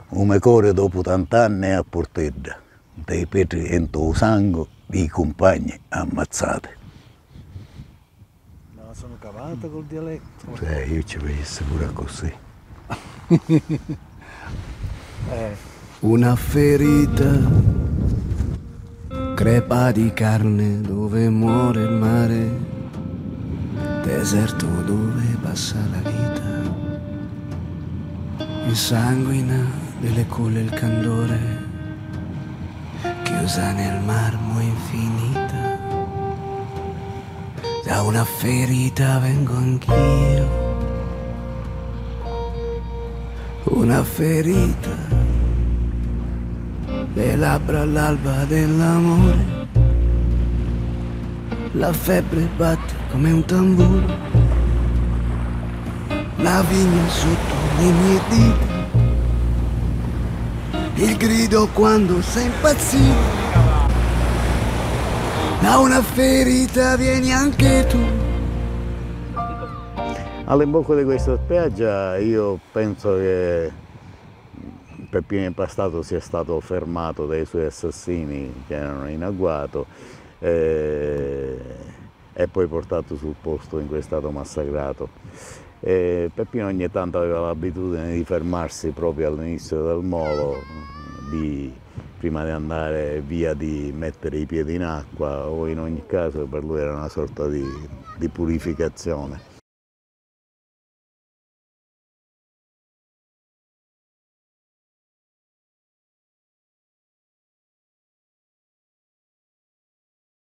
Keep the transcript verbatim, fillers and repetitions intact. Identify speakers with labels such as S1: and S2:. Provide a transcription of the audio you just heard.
S1: come cuore dopo tant'anni a Portedda, dei petri entro il sangue di compagni ammazzati.
S2: No, sono cavata col dialetto.
S1: Sì, io ci penso pure così.
S2: eh.
S3: Una ferita crepa di carne dove muore il mare, deserto dove passa la vita, insanguina delle culle il candore, chiusa nel marmo infinita. Da una ferita vengo anch'io, una ferita, le labbra all'alba dell'amore, la febbre batte come un tamburo, la vigna sotto le mie dita, il grido quando sei impazzito. Da una ferita vieni anche tu.
S1: All'imbocco di questa spiaggia io penso che Peppino Impastato sia stato fermato dai suoi assassini che erano in agguato eh, e poi portato sul posto in cui è stato massacrato. E Peppino ogni tanto aveva l'abitudine di fermarsi proprio all'inizio del molo, di, prima di andare via, di mettere i piedi in acqua, o in ogni caso per lui era una sorta di, di purificazione.